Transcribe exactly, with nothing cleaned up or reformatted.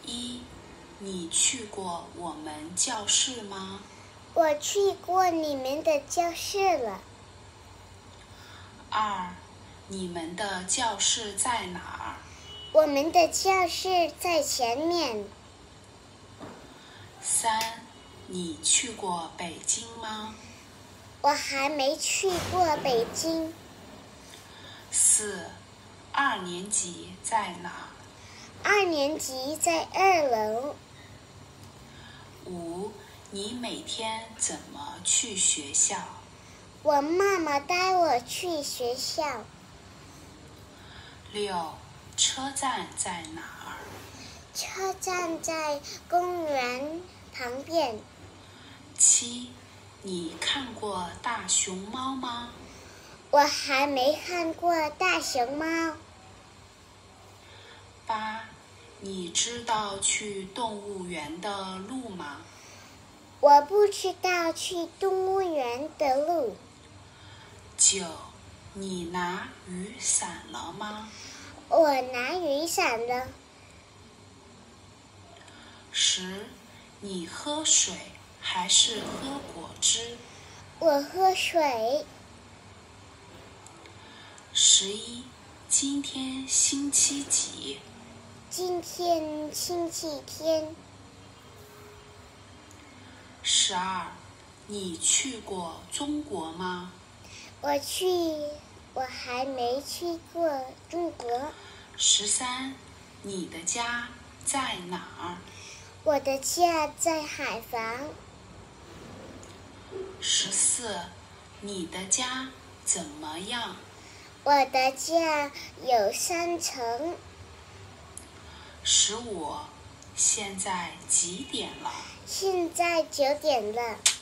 一，你去过我们教室吗？ 我去过你们的教室了。 二，你们的教室在哪儿？ 我们的教室在前面。 三，你去过北京吗？ 我还没去过北京。 四，二年级在哪儿？ 二年级在二楼。 五，你每天怎么去学校？ 我妈妈带我去学校。 六，车站在哪儿？ 车站在公园旁边。 七，你看过大熊猫吗？ 我还没看过大熊猫。 八，你知道去动物园的路吗？ 我不知道去动物园的路。 九，你拿雨伞了吗？ 我拿雨伞了。 十，你喝水还是喝果汁？ 我喝水。 十一，今天星期几？ 今天星期天。 十二，你去过中国吗？ 我去，我还没去过中国。 十三，你的家在哪儿？ 我的家在海防。 十四，你的家怎么样？ 我的家有三层。 十五，现在几点了？ 现在九点了。